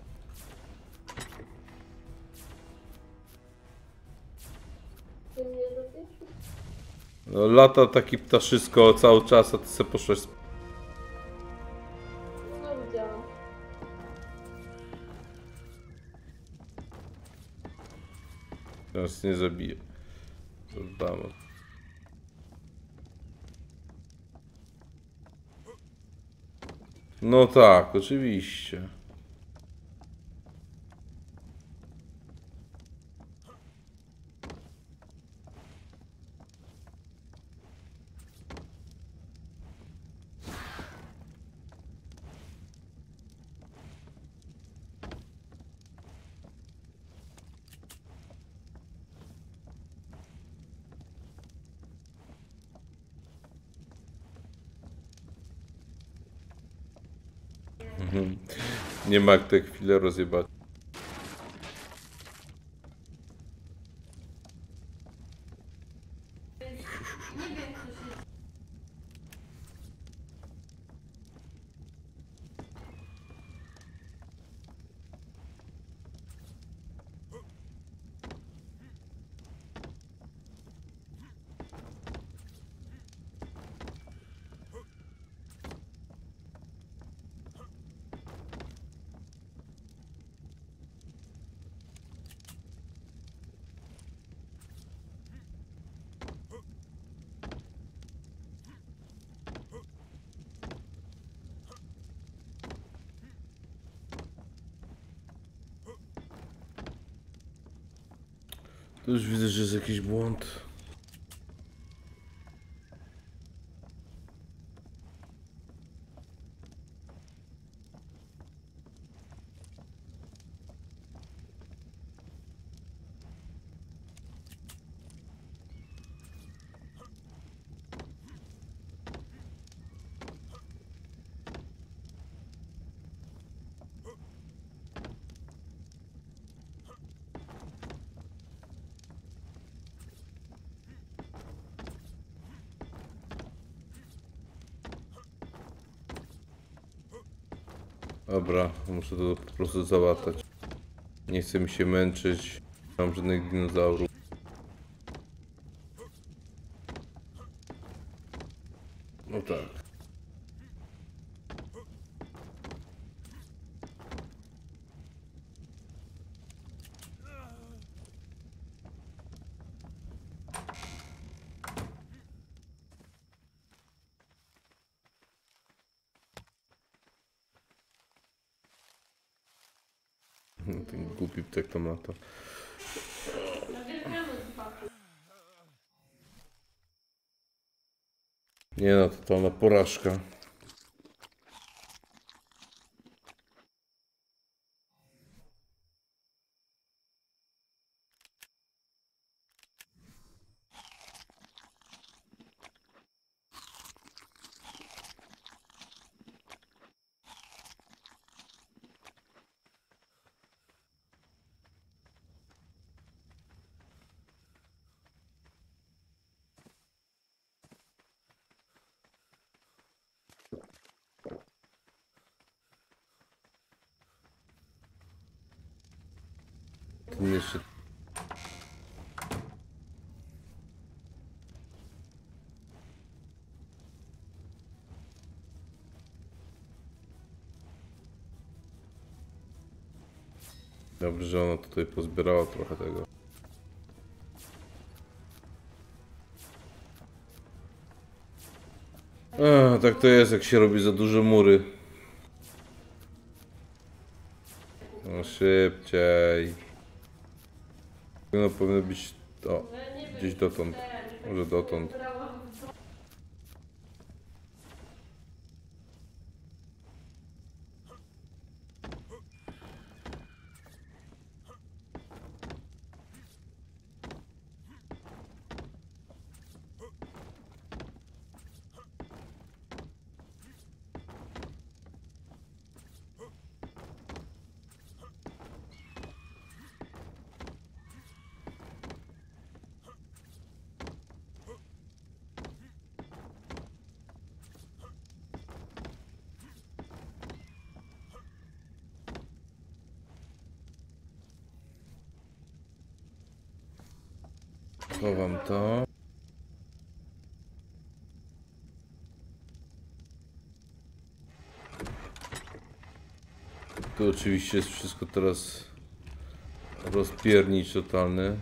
Ty mnie lubisz? No, lata taki ptaszysko cały czas, a ty se poszłeś spać. No widziałam. Teraz nie zabije. Zadbamy. No tak, oczywiście. Mhm. Nie ma jak te chwile rozjebać. Tu już widzę, że jest jakiś błąd. Dobra, muszę to po prostu załatać. Nie chcę mi się męczyć. Nie mam żadnych dinozaurów. No tak. Ten głupi ptak to ma to. Nie no, totalna porażka. Ten jeszcze... Dobrze, że ona tutaj pozbierała trochę tego. A, tak to jest, jak się robi za duże mury. No szybciej. No powinno być... O, gdzieś dotąd. Może dotąd. Chowam to. Tu oczywiście jest wszystko teraz rozpiernicz totalny.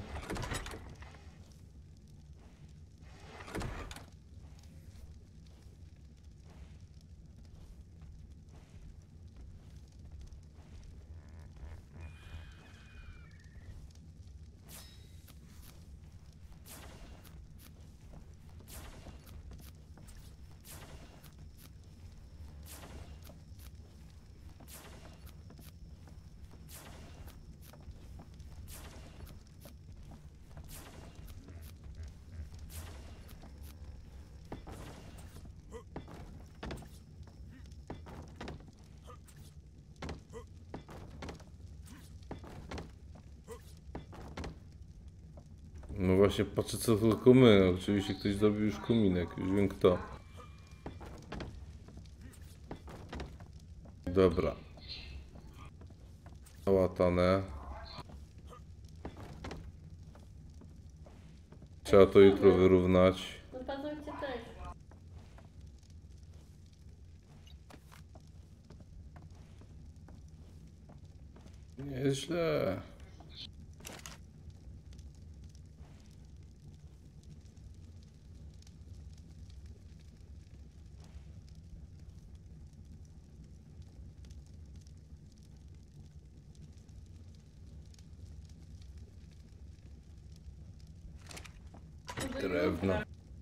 No właśnie, patrzę co tylko my. Oczywiście ktoś zrobił już kominek, już wiem kto. Dobra. Załatane. Trzeba to jutro wyrównać. No paznokcie też. Nie jest źle. Drewno.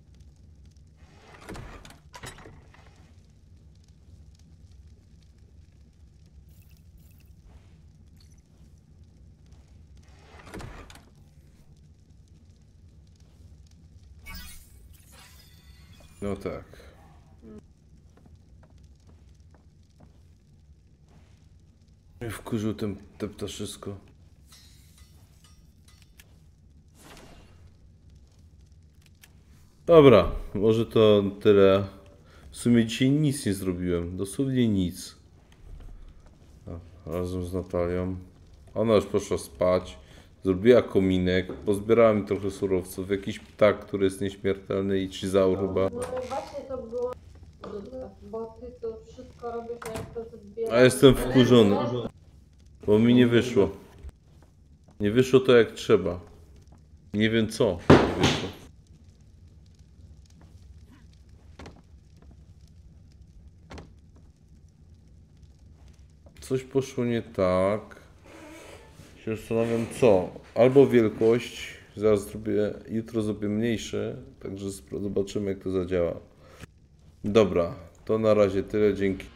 No tak. Mnie wkurzył ten, te ptaszysko. Dobra, może to tyle. W sumie dzisiaj nic nie zrobiłem, dosłownie nic. A, razem z Natalią. Ona już poszła spać. Zrobiła kominek, pozbierałem trochę surowców. Jakiś ptak, który jest nieśmiertelny i chizaur chyba. No i właśnie to było dobrze, bo ty to wszystko robisz, jak to zbierasz. A jestem wkurzony, bo mi nie wyszło. Nie wyszło to jak trzeba. Nie wiem co nie wyszło. Coś poszło nie tak. Się zastanawiam co. Albo wielkość. Zaraz zrobię, jutro zrobię mniejsze. Także zobaczymy jak to zadziała. Dobra, to na razie tyle. Dzięki.